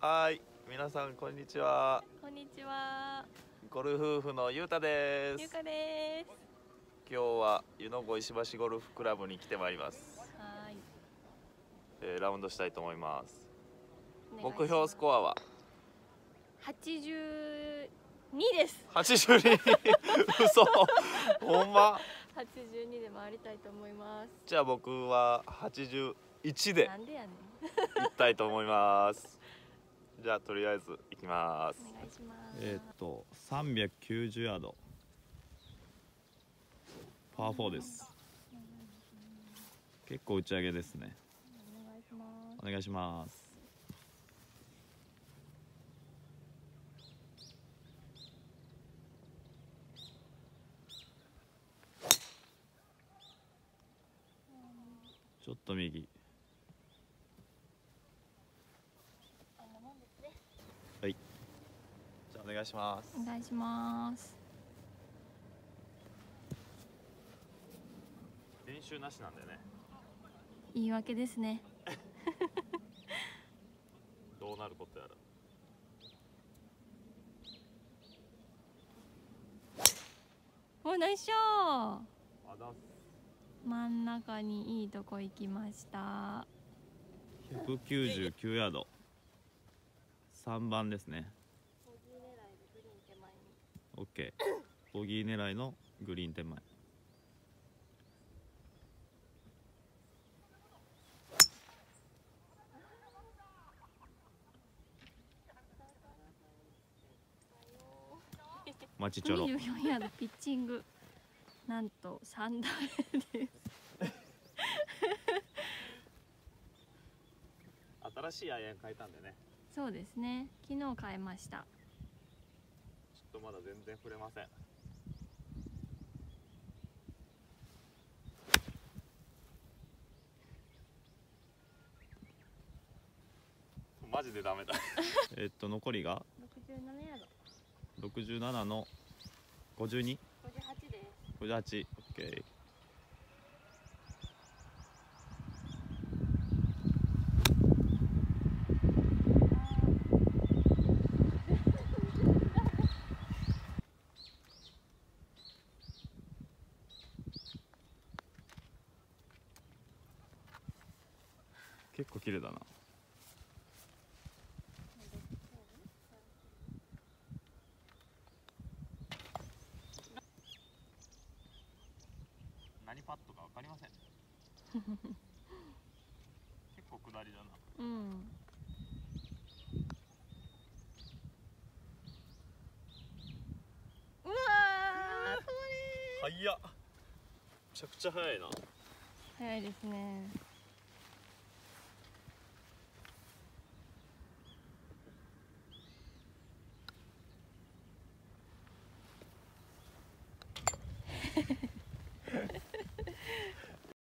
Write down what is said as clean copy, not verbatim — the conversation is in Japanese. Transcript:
はい、皆さんこんにちは。 こんにちは。 ゴルフ夫婦のゆうたです。 ゆうかです。 今日は湯の湖石橋ゴルフクラブに来てまいります。 はい。 ラウンドしたいと思います。 目目標スコアは 82です。 82。嘘。ほんま。 82で回りたいと思います。 じゃあ僕は81でなんでやねん。 行きたいと思います。じゃあとりあえず行きます。 お願いします。 390ヤードパー4です。結構打ち上げですね。 お願いします。 お願いします。ちょっと右。はい。じゃあお願いします。 お願いします。 練習なしなんだよね。 言い訳ですね。 どうなることやら。 お、ナイスショー。 あだす。 真ん中にいいとこ行きました。 199ヤード。3番ですね。オッケー。ボギー狙いのグリーン手前。マチチョロ。 24ヤードピッチング。なんと3打目です。 新しいアイアン変えたんでね。 そうですね。昨日変えました。 ちょっとまだ全然触れません。マジでダメだ。残りが 67ヤード。 67の 52？ 58です。 58、オッケー。結構綺麗だな。何パットか分かりません。結構下りだな。 うん。うわー、それ。 速っ。めちゃくちゃ速いな。 早いですね。